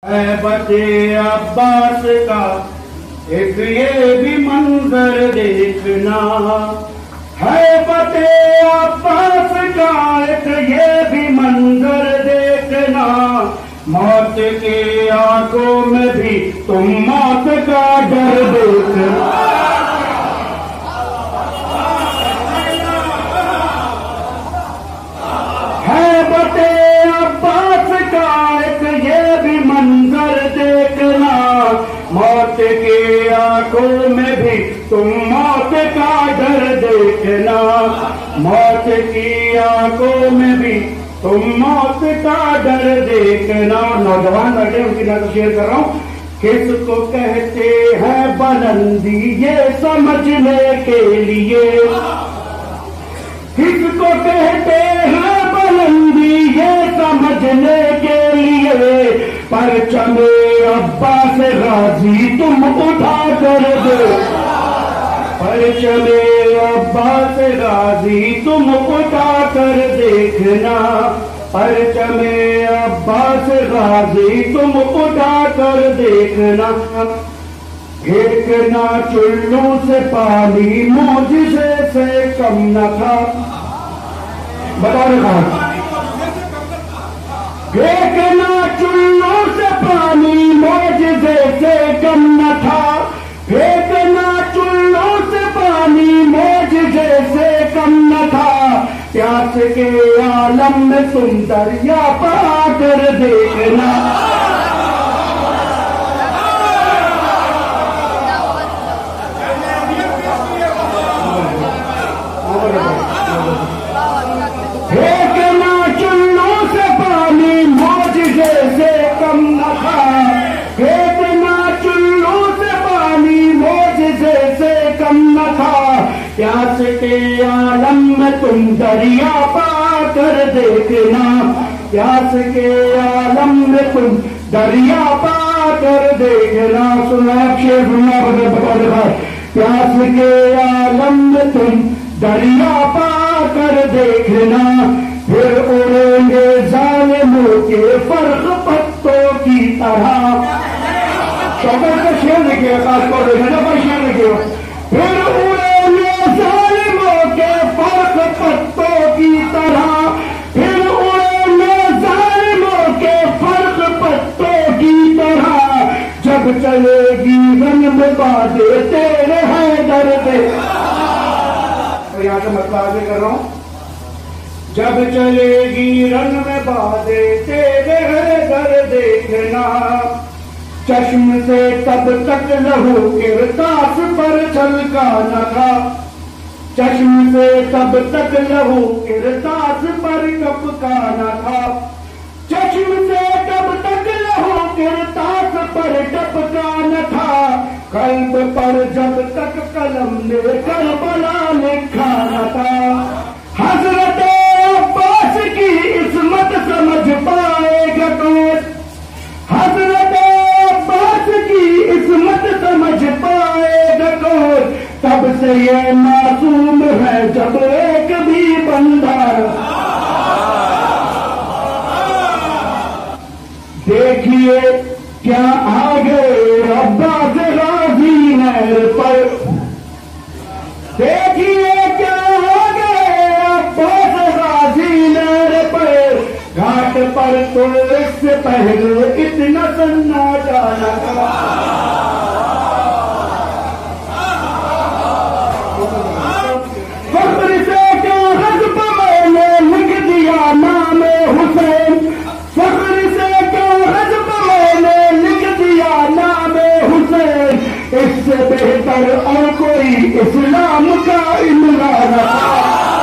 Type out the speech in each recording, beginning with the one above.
है बचे अब्बास का एक ये भी मंजर देखना, है बचे अब्बास का एक ये भी मंजर देखना। मौत की आंखों में भी तुम मौत का डर देखना। है बचे अब्बास का एक ये भी मंजर देखना, मौत की आंखों में भी तुम मौत का डर देखना। मौत की आंखों में भी तुम मौत का डर देखना। नौजवान बैठे उनकी नजर शेयर कर रहा हूं। किसको कहते हैं बुलंदी ये समझने के लिए, किसको कहते हैं बुलंदी ये समझने के लिए। परचमे अब्बास गाजी तुम उठा कर दो, परचमे अब्बास गाजी तुम उठा कर देखना। परचमे अब्बास गाजी तुम उठा कर देखना। फेंकना चुल्लू से पानी मोजिज़े से कम न था। बताओ ना, फेंकना चुल्लू से पानी मोजिज़े से कम न था। फेंकना चुल्लू से पानी मोजिज़े से कम न था। प्यास के आलम में तुम दरिया पा कर देखना। फेंकना चुल्लू से पानी मोजिज़े से कम न था। फेंकना चुल्लू से पानी मोजिज़े से कम न था। प्यास के आलम में तुम दरिया पा कर देखना। प्यास के आलम में तुम दरिया पा कर देखना। सुना शेर सुना बता। प्यास के आलम में तुम दरिया पा कर देखना। फिर उड़ेंगे जालिमों के फर्क पत्तों की तरह। शौकत का शेर लिखे, खासतौर पर शेर लिखे। फिर उड़ेंगे जालिमों के फर्क पत्तों की तरह। फिर उड़ेंगे जालिमों के फर्क पत्तों की तरह। जब चलेगी रन में बाजे तेरे हैं दर्द। यहां से मतलब आगे कर रहा हूं। जब चलेगी रन में बाजे तेरे है दर देखना। चश्म से तब तक लहू किरतास पर छलका न था। चश्म से तब तक लहू किरतास पर कपका न था। चश्म से तब तक लहू किरतास पर टपका न था। कल्ब पर जब तक कलम ने करबला लिखा न था। हजरत अब्बास की इस्मत समझ पाएगा कौन। हजरत अब्बास की इस्मत समझ पाएगा कौन। तब से ये मासूम है जब एक भी बंदा। देखिए क्या आगे अब्बास गाजी नहर पर। देखिए क्या आगे अब्बास गाजी नहर पर। घाट पर तो इससे पहले इतना सन्नाटा न था। फख्र से कागज पर मैंने लिख दिया नाम हुसैन। फख्र से कागज पर मैंने लिख दिया नाम हुसैन। इससे बेहतर और कोई इस्लाम का इमरान था।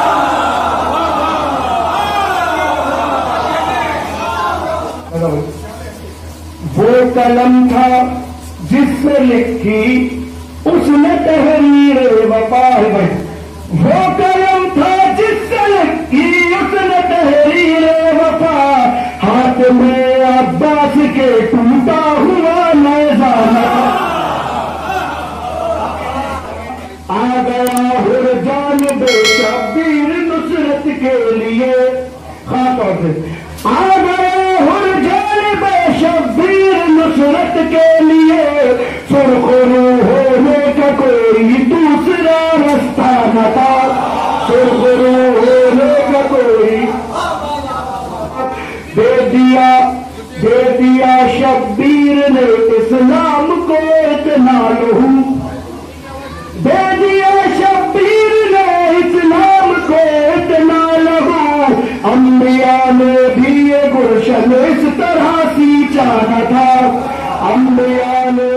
वो कलम था जिससे लिखी उसने तहरीर वफा। वो कलम था जिससे लिखी उसने तहरीर वफा। हाथ में अब्बास के टूटा हुआ नज़ारा। आ गया हुरजान बेशब्बीर नुसरत के लिए। खासतौर से आ गया हुरजान बेशब्बीर नुसरत के लिए सुरखरू होने का कोई दूसरा रास्ता न था, सुरखरू होने का कोई दे दिया शब्बीर ने इस्लाम को इतना लहू, दे दिया शब्बीर ने इस्लाम को इतना लहू। अंबिया ने भी ये गुलशन इस तरह सींचा न था, अंबिया ने